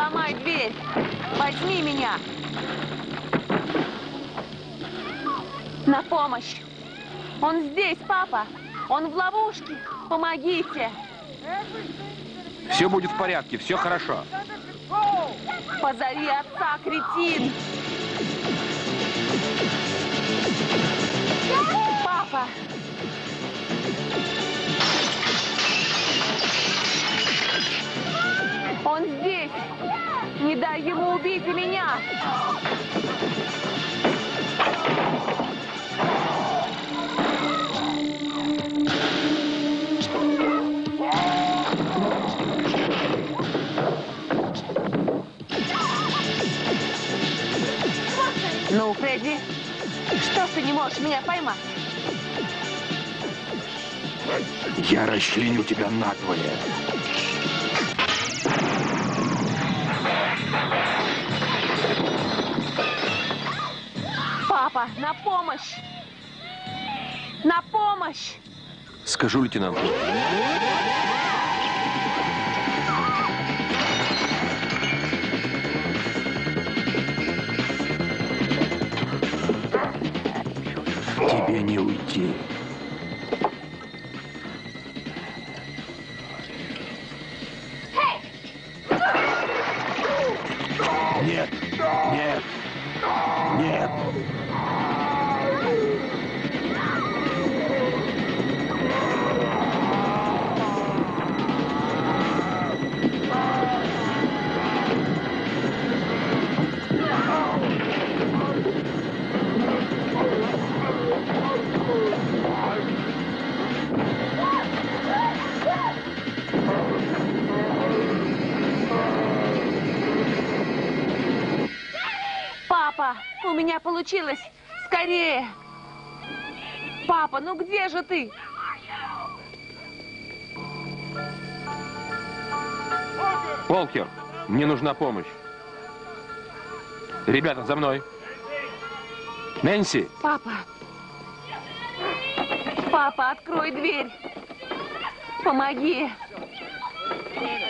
Сломай дверь. Возьми меня. На помощь. Он здесь, папа. Он в ловушке. Помогите. Все будет в порядке, все хорошо. Позови отца, кретин. Папа. Он здесь. Не дай ему убить и меня. Ну, Фредди, что ж ты не можешь меня поймать? Я расчленю тебя надвое. Папа, на помощь! На помощь! Скажу лейтенанту. Тебе не уйти. Нет, нет, нет. Папа, у меня получилось! Скорее! Папа, ну где же ты? Волкер, мне нужна помощь. Ребята, за мной. Нэнси! Папа! Папа, открой дверь! Помоги!